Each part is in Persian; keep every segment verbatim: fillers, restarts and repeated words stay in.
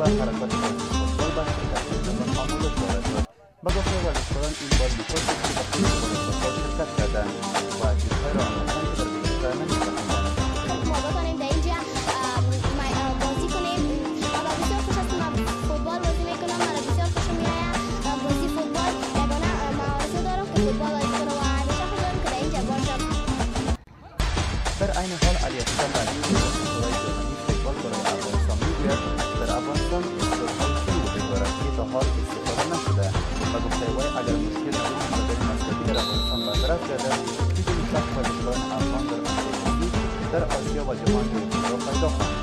و حرکات بازی فوتبال و شرکت کنندگان آموزش داده شد. به گفته ورزشکاران این بار نخست است که به کورس فوتبال شرکت کردند و چیزهای را آموختند که در گذشته نمی‌فهمیدند. ما بتوانیم در اینجا بازی کنیم. من بسیار خوش هستم. من فوتبال بازی میکنم. من بسیار خوشم میآید بازی فوتبال. یگانه مهارتی دارم که فوتبال بازی کنم و همیشه خوشحالم که در اینجا باشم. در عین حال علی اکبر بعدی شورای جهانی فوتبال برای افغانستان میگوید در افغانستان استعدادهای خوبی وجود دارد که تا حال استفاده نشده و گفته وی اگر مشکل نداریم مدل مسلکی در افغانستان برطرف گردد میتونیم شخص ورزشکاران افغان در افغانستان در آسیا و جهان را پیدا کنند.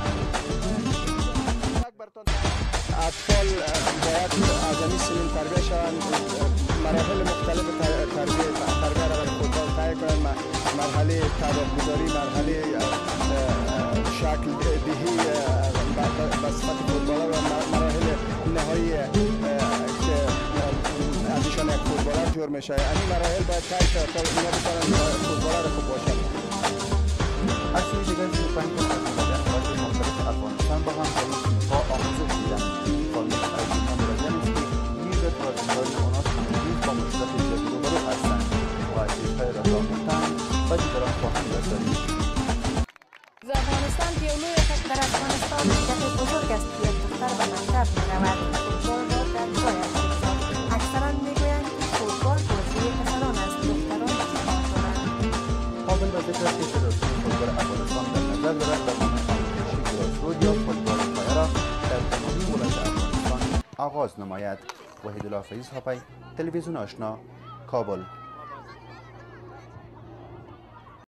اطفال باید از این سنین تربیه شوند، مراحل مختلف تربیه تربیه را در فوتبال طی کنند، مرحله تدارک‌گذاری، مرحله شکل دهی به صفت فوتبالر و مراحل نهایی که از ایشان یک فوتبالر جور میشه. این مراحل باید طی شود تا اینا بتوانند فوتبالر خوب باشند. از سوی دیگر سی و پنج تن از مربیان قطر مختلف افغانستان با همکاری تیم‌ها آموزش دیدند. فامیل از اینها مربیان است که می‌گوید ورزشکاران آنها هنوز با مشکلات زیادی روبرو هستند و چیزهای را که آموخته‌اند به دیگران خواهند رسانید. در افغانستان که لوی خط در افغانستان جهت بزرگ است که یک دختر به مکتب می‌رود. فوتبال را در جایش بگذار. اکثرا می‌گویند که فوتبال بازی پسران است، دختران چه کار دارند. قابل به ذکر است که فدراسیون فوتبال افغانستان در نظر دارد برنامه آموزشی گراسرود یا فوتبال پایه را در تمامی ولایت افغانستان آغاز نماید. وحید الله فیض هاپی، تلویزیون آشنا، کابل.